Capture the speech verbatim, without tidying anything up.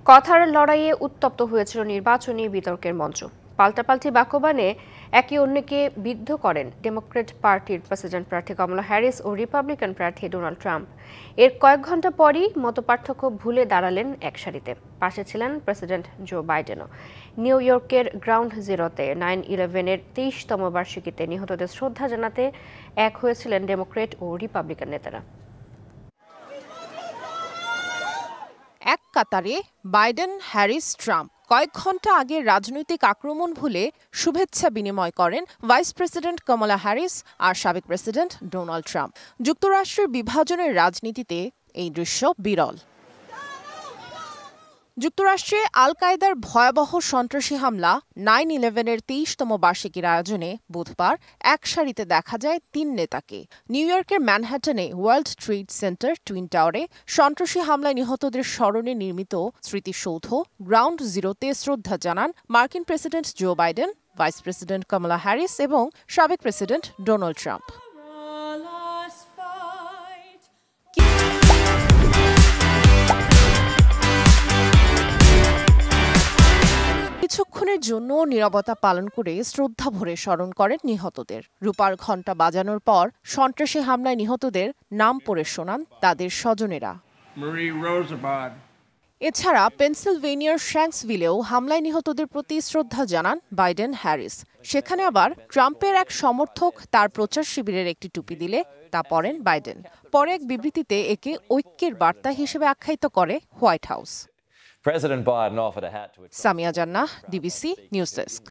কথার লড়াইয়ে উত্তপ্ত হয়েছিল নির্বাচনী বিতর্কের মঞ্চ। পাল্টাপাল্টি বাক্যবাণে একে অন্যকে বিদ্ধ করেন ডেমোক্র্যাট পার্টির প্রেসিডেন্ট প্রার্থী কমলা হ্যারিস ও রিপাবলিকান প্রার্থী ডোনাল্ড ট্রাম্প। এর কয়েক ঘন্টা পরই মতপার্থক্য ভুলে দাঁড়ালেন এক সারিতে। পাশে ছিলেন প্রেসিডেন্ট জো বাইডেনও। নিউ ইয়র্কের গ্রাউন্ড জিরোতে নাইন ইলেভেনের তেইশতম বার্ষিকীতে নিহতদের শ্রদ্ধা জানাতে এক হয়েছিলেন ডেমোক্র্যাট ও রিপাবলিকান নেতারা। এক কাতারে বাইডেন, হ্যারিস, ট্রাম্প। কয়েক ঘন্টা আগে রাজনৈতিক আক্রমণ ভুলে শুভেচ্ছা বিনিময় করেন ভাইস প্রেসিডেন্ট কমলা হ্যারিস আর সাবেক প্রেসিডেন্ট ডোনাল্ড ট্রাম্প। যুক্তরাষ্ট্রের বিভাজনের রাজনীতিতে এই দৃশ্য বিরল। যুক্তরাষ্ট্রে আল কায়েদার ভয়াবহ সন্ত্রাসী হামলা নাইন ইলেভেনের তেইশতম বার্ষিকীর আয়োজনে বুধবার এক সারিতে দেখা যায় তিন নেতাকে। নিউ ইয়র্কের ম্যানহাটনে ওয়ার্ল্ড ট্রেড সেন্টার টুইন টাওয়ারে সন্ত্রাসী হামলায় নিহতদের স্মরণে নির্মিত স্মৃতিসৌধ গ্রাউন্ড জিরোতে শ্রদ্ধা জানান মার্কিন president Joe Biden, vice president Kamala Harris এবং সাবেক প্রেসিডেন্ট ডোনাল্ড ট্রাম্প। কিছুক্ষণের জন্য নীরবতা পালন করে শ্রদ্ধা ভরে স্মরণ করেন নিহতদের। রূপার ঘণ্টা বাজানোর পর সন্ত্রাসী হামলায় নিহতদের নাম পড়ে শোনান তাদের স্বজনেরা। এছাড়া পেনসিলভেনিয়ার শ্যাঙ্কসভিলেও হামলায় নিহতদের প্রতি শ্রদ্ধা জানান বাইডেন, হ্যারিস। সেখানে আবার ট্রাম্পের এক সমর্থক তার প্রচার শিবিরের একটি টুপি দিলে তা পরেন বাইডেন। পরে এক বিবৃতিতে একে ঐক্যের বার্তা হিসেবে আখ্যায়িত করে White House. President Biden offered a hat to it. Samia Jannah, DBC news desk.